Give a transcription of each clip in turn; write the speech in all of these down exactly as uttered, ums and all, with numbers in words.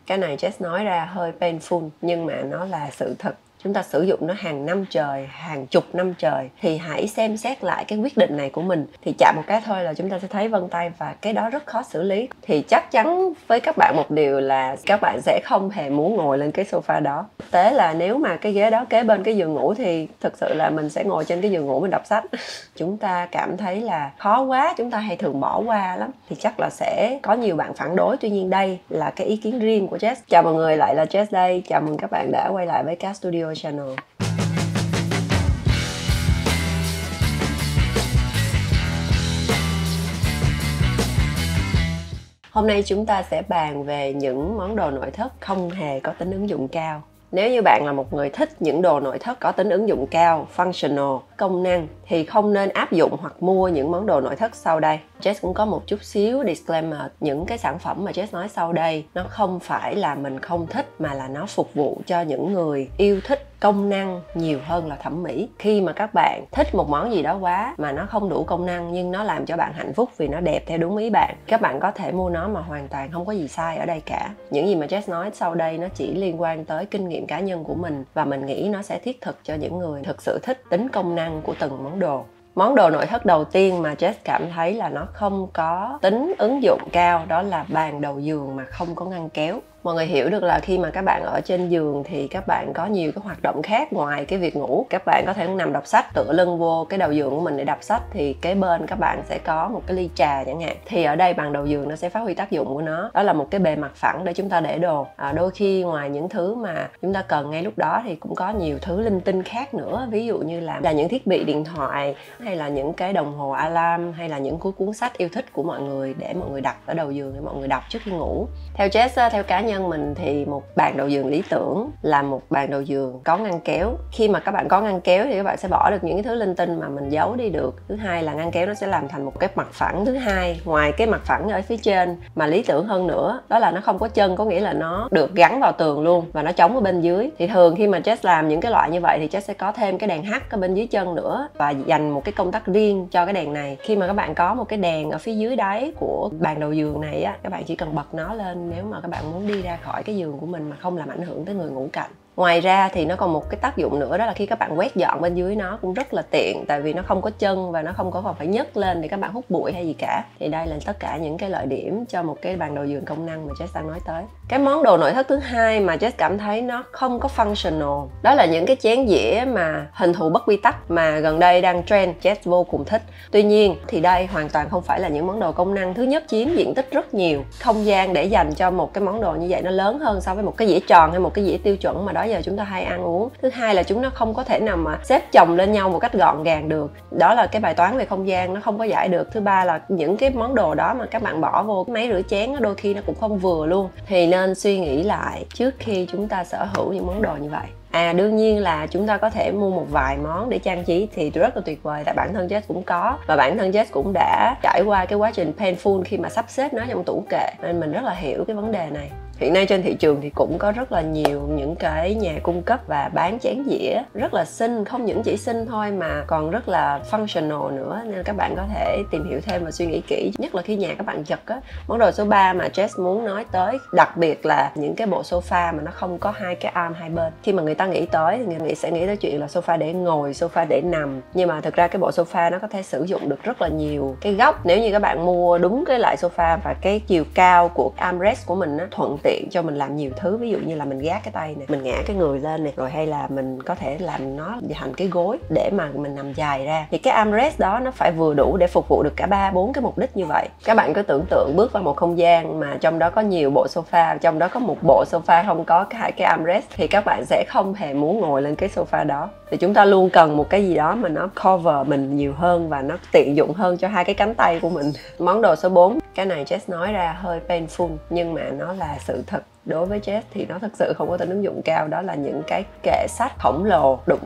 Cái này Jess nói ra hơi painful nhưng mà nó là sự thật. Chúng ta sử dụng nó hàng năm trời, hàng chục năm trời thì hãy xem xét lại cái quyết định này của mình. Thì chạm một cái thôi là chúng ta sẽ thấy vân tay và cái đó rất khó xử lý. Thì chắc chắn với các bạn một điều là các bạn sẽ không hề muốn ngồi lên cái sofa đó. Thực tế là nếu mà cái ghế đó kế bên cái giường ngủ thì thực sự là mình sẽ ngồi trên cái giường ngủ mình đọc sách. Chúng ta cảm thấy là khó quá, chúng ta hay thường bỏ qua lắm. Thì chắc là sẽ có nhiều bạn phản đối. Tuy nhiên đây là cái ý kiến riêng của Jess. Chào mọi người, lại là Jess đây. Chào mừng các bạn đã quay lại với Cat Studio Channel. Hôm nay chúng ta sẽ bàn về những món đồ nội thất không hề có tính ứng dụng cao. Nếu như bạn là một người thích những đồ nội thất có tính ứng dụng cao, functional, công năng thì không nên áp dụng hoặc mua những món đồ nội thất sau đây. Jess cũng có một chút xíu disclaimer, những cái sản phẩm mà Jess nói sau đây nó không phải là mình không thích mà là nó phục vụ cho những người yêu thích công năng nhiều hơn là thẩm mỹ. Khi mà các bạn thích một món gì đó quá mà nó không đủ công năng nhưng nó làm cho bạn hạnh phúc vì nó đẹp theo đúng ý bạn, các bạn có thể mua nó mà hoàn toàn không có gì sai ở đây cả. Những gì mà Jess nói sau đây nó chỉ liên quan tới kinh nghiệm cá nhân của mình và mình nghĩ nó sẽ thiết thực cho những người thực sự thích tính công năng của từng món đồ. Món đồ nội thất đầu tiên mà Jess cảm thấy là nó không có tính ứng dụng cao đó là bàn đầu giường mà không có ngăn kéo. Mọi người hiểu được là khi mà các bạn ở trên giường thì các bạn có nhiều cái hoạt động khác ngoài cái việc ngủ. Các bạn có thể nằm đọc sách, tựa lưng vô cái đầu giường của mình để đọc sách thì kế bên các bạn sẽ có một cái ly trà chẳng hạn. Thì ở đây bàn đầu giường nó sẽ phát huy tác dụng của nó. Đó là một cái bề mặt phẳng để chúng ta để đồ. À, đôi khi ngoài những thứ mà chúng ta cần ngay lúc đó thì cũng có nhiều thứ linh tinh khác nữa. Ví dụ như là, là những thiết bị điện thoại hay là những cái đồng hồ alarm hay là những cuốn cuốn sách yêu thích của mọi người để mọi người đặt ở đầu giường để mọi người đọc trước khi ngủ. Theo Jess, theo cá nhân mình thì một bàn đầu giường lý tưởng là một bàn đầu giường có ngăn kéo. Khi mà các bạn có ngăn kéo thì các bạn sẽ bỏ được những cái thứ linh tinh mà mình giấu đi được. Thứ hai là ngăn kéo nó sẽ làm thành một cái mặt phẳng. Thứ hai, ngoài cái mặt phẳng ở phía trên mà lý tưởng hơn nữa đó là nó không có chân, có nghĩa là nó được gắn vào tường luôn và nó chống ở bên dưới. Thì thường khi mà Jess làm những cái loại như vậy thì Jess sẽ có thêm cái đèn hắt ở bên dưới chân nữa và dành một cái công tắc riêng cho cái đèn này. Khi mà các bạn có một cái đèn ở phía dưới đáy của bàn đầu giường này á, các bạn chỉ cần bật nó lên nếu mà các bạn muốn đi ra khỏi cái giường của mình mà không làm ảnh hưởng tới người ngủ cạnh. Ngoài ra thì nó còn một cái tác dụng nữa đó là khi các bạn quét dọn bên dưới nó cũng rất là tiện, tại vì nó không có chân và nó không có còn phải nhấc lên để các bạn hút bụi hay gì cả. Thì đây là tất cả những cái lợi điểm cho một cái bàn đầu giường công năng mà Jess đang nói tới. Cái món đồ nội thất thứ hai mà Jess cảm thấy nó không có functional đó là những cái chén dĩa mà hình thù bất quy tắc mà gần đây đang trend, Jess vô cùng thích. Tuy nhiên thì đây hoàn toàn không phải là những món đồ công năng. Thứ nhất, chiếm diện tích rất nhiều, không gian để dành cho một cái món đồ như vậy nó lớn hơn so với một cái dĩa tròn hay một cái dĩa tiêu chuẩn mà đó giờ chúng ta hay ăn uống. Thứ hai là chúng nó không có thể nào mà xếp chồng lên nhau một cách gọn gàng được, đó là cái bài toán về không gian nó không có giải được. Thứ ba là những cái món đồ đó mà các bạn bỏ vô cái máy rửa chén đôi khi nó cũng không vừa luôn. Thì nên suy nghĩ lại trước khi chúng ta sở hữu những món đồ như vậy. À, đương nhiên là chúng ta có thể mua một vài món để trang trí thì rất là tuyệt vời, tại bản thân Jess cũng có và bản thân Jess cũng đã trải qua cái quá trình painful khi mà sắp xếp nó trong tủ kệ, nên mình rất là hiểu cái vấn đề này. Hiện nay trên thị trường thì cũng có rất là nhiều những cái nhà cung cấp và bán chén dĩa rất là xinh, không những chỉ xinh thôi mà còn rất là functional nữa, nên các bạn có thể tìm hiểu thêm và suy nghĩ kỹ, nhất là khi nhà các bạn chật á. Món đồ số ba mà Jess muốn nói tới đặc biệt là những cái bộ sofa mà nó không có hai cái arm hai bên. Khi mà người ta nghĩ tới thì người nghĩ sẽ nghĩ tới chuyện là sofa để ngồi, sofa để nằm, nhưng mà thực ra cái bộ sofa nó có thể sử dụng được rất là nhiều cái góc. Nếu như các bạn mua đúng cái loại sofa và cái chiều cao của armrest của mình á, thuận tiện cho mình làm nhiều thứ, ví dụ như là mình gác cái tay này, mình ngã cái người lên này, rồi hay là mình có thể làm nó thành cái gối để mà mình nằm dài ra. Thì cái armrest đó nó phải vừa đủ để phục vụ được cả ba bốn cái mục đích như vậy. Các bạn cứ tưởng tượng bước vào một không gian mà trong đó có nhiều bộ sofa, trong đó có một bộ sofa không có hai cái armrest thì các bạn sẽ không hề muốn ngồi lên cái sofa đó. Thì chúng ta luôn cần một cái gì đó mà nó cover mình nhiều hơn và nó tiện dụng hơn cho hai cái cánh tay của mình. Món đồ số bốn, cái này Jess nói ra hơi painful nhưng mà nó là sự thật. Đối với Jess thì nó thật sự không có tính ứng dụng cao, đó là những cái kệ sách khổng lồ đụng chân.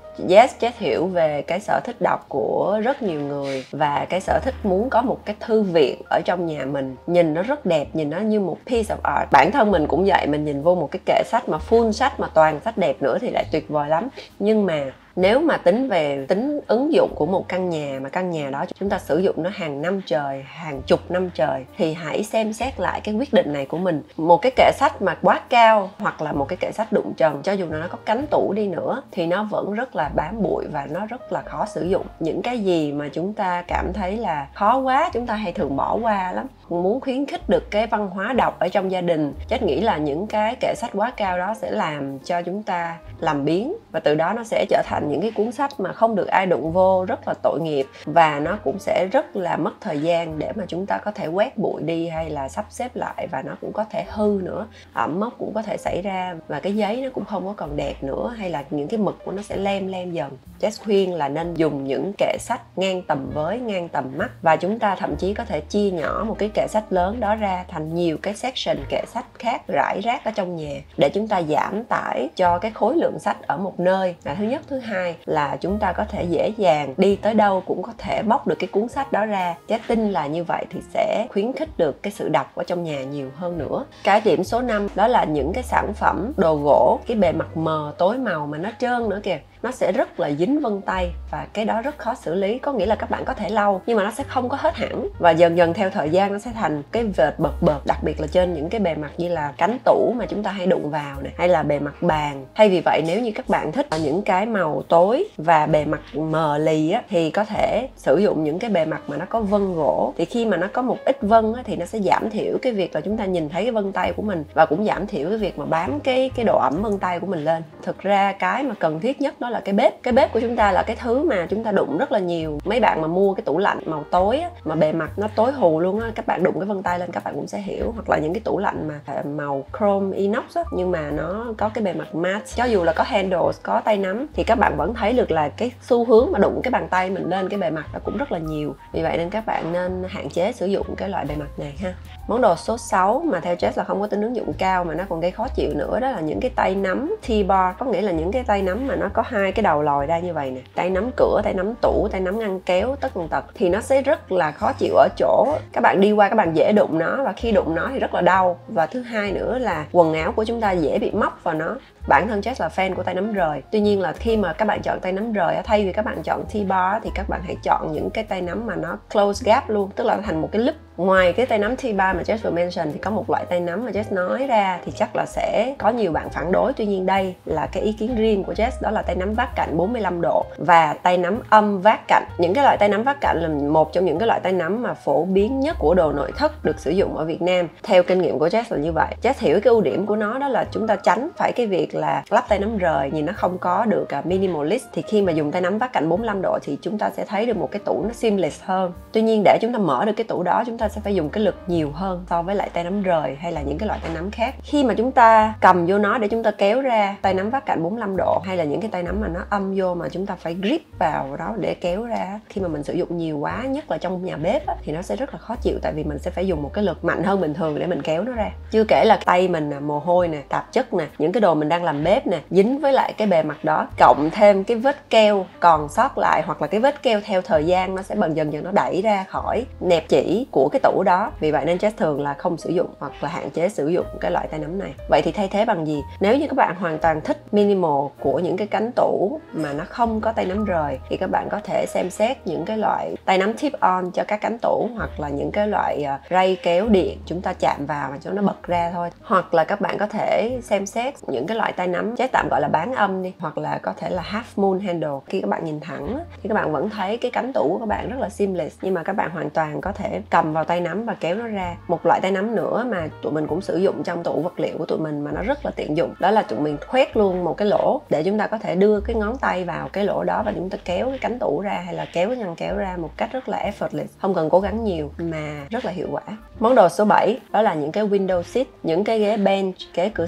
Yes, Jess hiểu về cái sở thích đọc của rất nhiều người và cái sở thích muốn có một cái thư viện ở trong nhà mình. Nhìn nó rất đẹp, nhìn nó như một piece of art. Bản thân mình cũng vậy, mình nhìn vô một cái kệ sách mà full sách mà toàn sách đẹp nữa thì lại tuyệt vời lắm. Nhưng mà nếu mà tính về tính ứng dụng của một căn nhà mà căn nhà đó chúng ta sử dụng nó hàng năm trời, hàng chục năm trời thì hãy xem xét lại cái quyết định này của mình. Một cái kệ sách mà quá cao hoặc là một cái kệ sách đụng trần, cho dù nó có cánh tủ đi nữa thì nó vẫn rất là bám bụi và nó rất là khó sử dụng. Những cái gì mà chúng ta cảm thấy là khó quá chúng ta hay thường bỏ qua lắm. Muốn khuyến khích được cái văn hóa đọc ở trong gia đình, Jess nghĩ là những cái kệ sách quá cao đó sẽ làm cho chúng ta làm biếng và từ đó nó sẽ trở thành những cái cuốn sách mà không được ai đụng vô, rất là tội nghiệp và nó cũng sẽ rất là mất thời gian để mà chúng ta có thể quét bụi đi hay là sắp xếp lại, và nó cũng có thể hư nữa, ẩm mốc cũng có thể xảy ra và cái giấy nó cũng không có còn đẹp nữa, hay là những cái mực của nó sẽ lem lem dần. Jess khuyên là nên dùng những kệ sách ngang tầm với, ngang tầm mắt, và chúng ta thậm chí có thể chia nhỏ một cái kệ sách lớn đó ra thành nhiều cái section kệ sách khác rải rác ở trong nhà để chúng ta giảm tải cho cái khối lượng sách ở một nơi là thứ nhất. Thứ hai là chúng ta có thể dễ dàng đi tới đâu cũng có thể bóc được cái cuốn sách đó ra. Jess tin là như vậy thì sẽ khuyến khích được cái sự đọc ở trong nhà nhiều hơn nữa. Cái điểm số năm đó là những cái sản phẩm đồ gỗ, cái bề mặt mờ tối màu mà nó trơn nữa kìa, nó sẽ rất là dính vân tay và cái đó rất khó xử lý. Có nghĩa là các bạn có thể lau nhưng mà nó sẽ không có hết hẳn và dần dần theo thời gian nó sẽ thành cái vệt bợt bợt, đặc biệt là trên những cái bề mặt như là cánh tủ mà chúng ta hay đụng vào này, hay là bề mặt bàn. Thay vì vậy, nếu như các bạn thích những cái màu tối và bề mặt mờ lì á, thì có thể sử dụng những cái bề mặt mà nó có vân gỗ. Thì khi mà nó có một ít vân á, thì nó sẽ giảm thiểu cái việc là chúng ta nhìn thấy cái vân tay của mình và cũng giảm thiểu cái việc mà bám cái cái độ ẩm vân tay của mình lên. Thực ra cái mà cần thiết nhất đó là cái bếp. Cái bếp của chúng ta là cái thứ mà chúng ta đụng rất là nhiều. Mấy bạn mà mua cái tủ lạnh màu tối á, mà bề mặt nó tối hù luôn á, các bạn đụng cái vân tay lên các bạn cũng sẽ hiểu. Hoặc là những cái tủ lạnh mà màu chrome inox á, nhưng mà nó có cái bề mặt matte, cho dù là có handles, có tay nắm thì các bạn vẫn thấy được là cái xu hướng mà đụng cái bàn tay mình lên cái bề mặt đó cũng rất là nhiều. Vì vậy nên các bạn nên hạn chế sử dụng cái loại bề mặt này ha. Món đồ số sáu mà theo Jess là không có tính ứng dụng cao mà nó còn gây khó chịu nữa, đó là những cái tay nắm T-bar. Có nghĩa là những cái tay nắm mà nó có hai cái đầu lòi ra như vậy nè, tay nắm cửa, tay nắm tủ, tay nắm ngăn kéo, tất tần tật, thì nó sẽ rất là khó chịu ở chỗ các bạn đi qua các bạn dễ đụng nó, và khi đụng nó thì rất là đau. Và thứ hai nữa là quần áo của chúng ta dễ bị móc vào nó. Bản thân Jess là fan của tay nắm rời. Tuy nhiên là khi mà các bạn chọn tay nắm rời, thay vì các bạn chọn T-bar thì các bạn hãy chọn những cái tay nắm mà nó close gap luôn, tức là nó thành một cái loop. Ngoài cái tay nắm T-bar mà Jess vừa mention thì có một loại tay nắm mà Jess nói ra thì chắc là sẽ có nhiều bạn phản đối. Tuy nhiên đây là cái ý kiến riêng của Jess, đó là tay nắm vát cạnh bốn mươi lăm độ và tay nắm âm vát cạnh. Những cái loại tay nắm vát cạnh là một trong những cái loại tay nắm mà phổ biến nhất của đồ nội thất được sử dụng ở Việt Nam. Theo kinh nghiệm của Jess là như vậy. Jess hiểu cái ưu điểm của nó, đó là chúng ta tránh phải cái việc là lắp tay nắm rời nhìn nó không có được minimalist. Thì khi mà dùng tay nắm vát cạnh bốn mươi lăm độ thì chúng ta sẽ thấy được một cái tủ nó seamless hơn. Tuy nhiên để chúng ta mở được cái tủ đó, chúng ta sẽ phải dùng cái lực nhiều hơn so với lại tay nắm rời hay là những cái loại tay nắm khác. Khi mà chúng ta cầm vô nó để chúng ta kéo ra tay nắm vát cạnh bốn mươi lăm độ, hay là những cái tay nắm mà nó âm vô mà chúng ta phải grip vào đó để kéo ra, khi mà mình sử dụng nhiều quá, nhất là trong nhà bếp á, thì nó sẽ rất là khó chịu, tại vì mình sẽ phải dùng một cái lực mạnh hơn bình thường để mình kéo nó ra. Chưa kể là tay mình nè, mồ hôi nè, tạp chất nè, những cái đồ mình đang làm bếp nè dính với lại cái bề mặt đó, cộng thêm cái vết keo còn sót lại hoặc là cái vết keo theo thời gian nó sẽ dần dần dần nó đẩy ra khỏi nẹp chỉ của cái tủ đó. Vì vậy nên Jess thường là không sử dụng hoặc là hạn chế sử dụng cái loại tay nắm này. Vậy thì thay thế bằng gì? Nếu như các bạn hoàn toàn thích minimal của những cái cánh tủ mà nó không có tay nắm rời thì các bạn có thể xem xét những cái loại tay nắm tip on cho các cánh tủ, hoặc là những cái loại ray kéo điện chúng ta chạm vào và cho nó bật ra thôi. Hoặc là các bạn có thể xem xét những cái loại tay nắm Jess tạm gọi là bán âm đi, hoặc là có thể là half moon handle. Khi các bạn nhìn thẳng thì các bạn vẫn thấy cái cánh tủ của các bạn rất là seamless, nhưng mà các bạn hoàn toàn có thể cầm vào tay nắm và kéo nó ra. Một loại tay nắm nữa mà tụi mình cũng sử dụng trong tủ vật liệu của tụi mình mà nó rất là tiện dụng, đó là tụi mình khoét luôn một cái lỗ để chúng ta có thể đưa cái ngón tay vào cái lỗ đó và chúng ta kéo cái cánh tủ ra hay là kéo cái ngăn kéo ra một cách rất là effortless, không cần cố gắng nhiều mà rất là hiệu quả. Món đồ số bảy đó là những cái window seat, những cái ghế bench, ghế cửa sổ.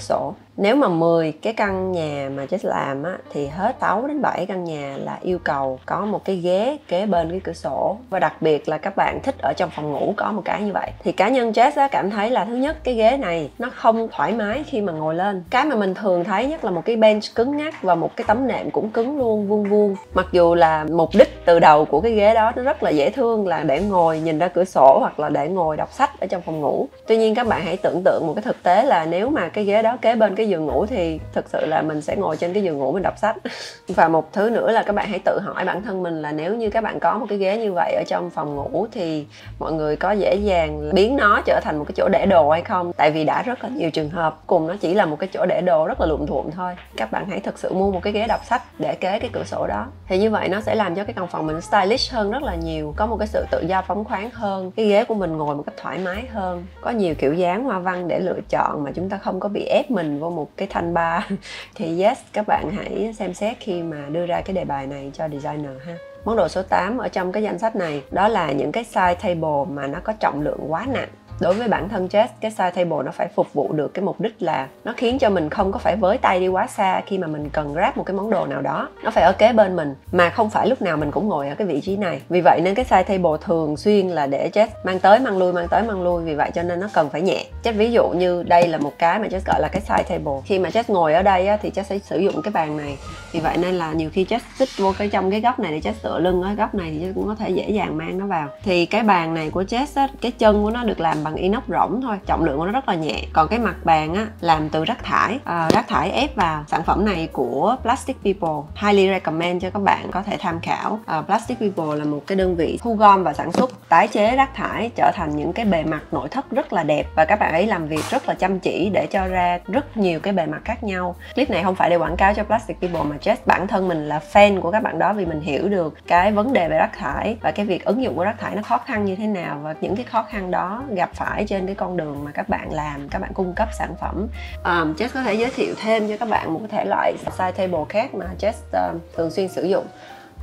Nếu mà mười cái căn nhà mà Jess làm á, thì hết sáu đến bảy căn nhà là yêu cầu có một cái ghế kế bên cái cửa sổ. Và đặc biệt là các bạn thích ở trong phòng ngủ có một cái như vậy. Thì cá nhân Jess á, cảm thấy là thứ nhất cái ghế này nó không thoải mái khi mà ngồi lên. Cái mà mình thường thấy nhất là một cái bench cứng ngắc và một cái tấm nệm cũng cứng luôn, vuông vuông. Mặc dù là mục đích từ đầu của cái ghế đó nó rất là dễ thương, là để ngồi nhìn ra cửa sổ hoặc là để ngồi đọc sách ở trong phòng ngủ. Tuy nhiên các bạn hãy tưởng tượng một cái thực tế là nếu mà cái ghế đó kế bên cái giường ngủ thì thực sự là mình sẽ ngồi trên cái giường ngủ mình đọc sách. Và một thứ nữa là các bạn hãy tự hỏi bản thân mình là nếu như các bạn có một cái ghế như vậy ở trong phòng ngủ thì mọi người có dễ dàng biến nó trở thành một cái chỗ để đồ hay không? Tại vì đã rất là nhiều trường hợp cùng nó chỉ là một cái chỗ để đồ rất là lụm thuộm thôi. Các bạn hãy thực sự mua một cái ghế đọc sách để kế cái cửa sổ đó. Thì như vậy nó sẽ làm cho cái căn phòng mình stylish hơn rất là nhiều, có một cái sự tự do phóng khoáng hơn, cái ghế của mình ngồi một cách thoải mái hơn, có nhiều kiểu dáng hoa văn để lựa chọn mà chúng ta không có bị ép mình vô một cái thanh bar. Thì yes, các bạn hãy xem xét khi mà đưa ra cái đề bài này cho designer ha. Món đồ số tám ở trong cái danh sách này đó là những cái side table mà nó có trọng lượng quá nặng. Đối với bản thân Jess, cái side table nó phải phục vụ được cái mục đích là nó khiến cho mình không có phải với tay đi quá xa khi mà mình cần grab một cái món đồ nào đó. Nó phải ở kế bên mình, mà không phải lúc nào mình cũng ngồi ở cái vị trí này. Vì vậy nên cái side table thường xuyên là để Jess mang tới mang lui, mang tới mang lui. Vì vậy cho nên nó cần phải nhẹ. Jess ví dụ như đây là một cái mà Jess gọi là cái side table. Khi mà Jess ngồi ở đây á, thì Jess sẽ sử dụng cái bàn này. Vì vậy nên là nhiều khi Jess xích vô cái trong cái góc này để Jess tựa lưng ở góc này thì Jess cũng có thể dễ dàng mang nó vào. Thì cái bàn này của Jess á, cái chân của nó được làm bằng inox rỗng thôi, trọng lượng của nó rất là nhẹ. Còn cái mặt bàn á làm từ rác thải, à, rác thải ép vào. Sản phẩm này của Plastic People, highly recommend cho các bạn có thể tham khảo. à, Plastic People là một cái đơn vị thu gom và sản xuất, tái chế rác thải trở thành những cái bề mặt nội thất rất là đẹp, và các bạn ấy làm việc rất là chăm chỉ để cho ra rất nhiều cái bề mặt khác nhau. Clip này không phải để quảng cáo cho Plastic People mà Jess bản thân mình là fan của các bạn đó, vì mình hiểu được cái vấn đề về rác thải và cái việc ứng dụng của rác thải nó khó khăn như thế nào, và những cái khó khăn đó gặp phải trên cái con đường mà các bạn làm, các bạn cung cấp sản phẩm. um, Jess có thể giới thiệu thêm cho các bạn một cái thể loại side table khác mà Jess uh, thường xuyên sử dụng.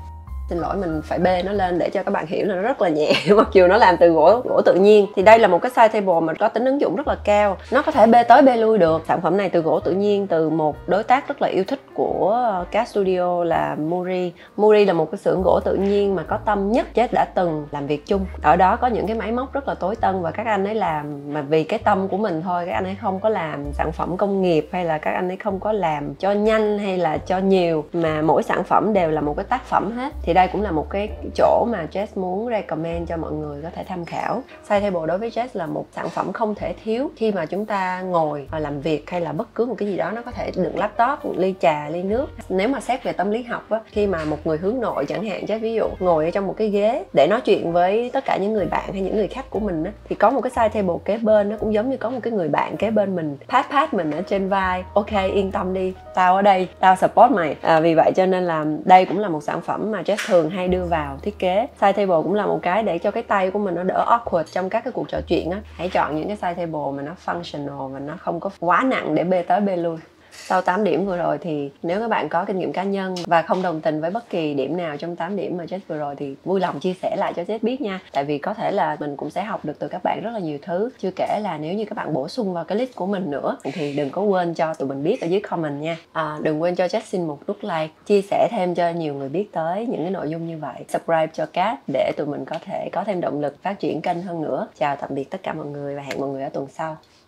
Xin lỗi, mình phải bê nó lên để cho các bạn hiểu là nó rất là nhẹ mặc dù nó làm từ gỗ gỗ tự nhiên. Thì đây là một cái side table mà có tính ứng dụng rất là cao, nó có thể bê tới bê lui được. Sản phẩm này từ gỗ tự nhiên, từ một đối tác rất là yêu thích của các studio là Muri. Muri là một cái xưởng gỗ tự nhiên mà có tâm nhất Jess đã từng làm việc chung. Ở đó có những cái máy móc rất là tối tân và các anh ấy làm mà vì cái tâm của mình thôi. Các anh ấy không có làm sản phẩm công nghiệp, hay là các anh ấy không có làm cho nhanh hay là cho nhiều, mà mỗi sản phẩm đều là một cái tác phẩm hết. Thì đây cũng là một cái chỗ mà Jess muốn recommend cho mọi người có thể tham khảo. Side table đối với Jess là một sản phẩm không thể thiếu khi mà chúng ta ngồi và làm việc, hay là bất cứ một cái gì đó nó có thể đựng laptop, một ly trà, ly nước. Nếu mà xét về tâm lý học á, khi mà một người hướng nội chẳng hạn, Jess ví dụ ngồi ở trong một cái ghế để nói chuyện với tất cả những người bạn hay những người khách của mình á, thì có một cái side table kế bên nó cũng giống như có một cái người bạn kế bên mình, pat pat mình ở trên vai. Ok, yên tâm đi, tao ở đây, tao support mày. À, vì vậy cho nên là đây cũng là một sản phẩm mà Jess thường hay đưa vào thiết kế. Side table cũng là một cái để cho cái tay của mình nó đỡ awkward trong các cái cuộc trò chuyện á. Hãy chọn những cái side table mà nó functional và nó không có quá nặng để bê tới bê lui. Sau tám điểm vừa rồi thì nếu các bạn có kinh nghiệm cá nhân và không đồng tình với bất kỳ điểm nào trong tám điểm mà Jess vừa rồi thì vui lòng chia sẻ lại cho Jess biết nha. Tại vì có thể là mình cũng sẽ học được từ các bạn rất là nhiều thứ. Chưa kể là nếu như các bạn bổ sung vào cái list của mình nữa thì đừng có quên cho tụi mình biết ở dưới comment nha. à, Đừng quên cho Jess xin một nút like, chia sẻ thêm cho nhiều người biết tới những cái nội dung như vậy. Subscribe cho Cat để tụi mình có thể có thêm động lực phát triển kênh hơn nữa. Chào tạm biệt tất cả mọi người và hẹn mọi người ở tuần sau.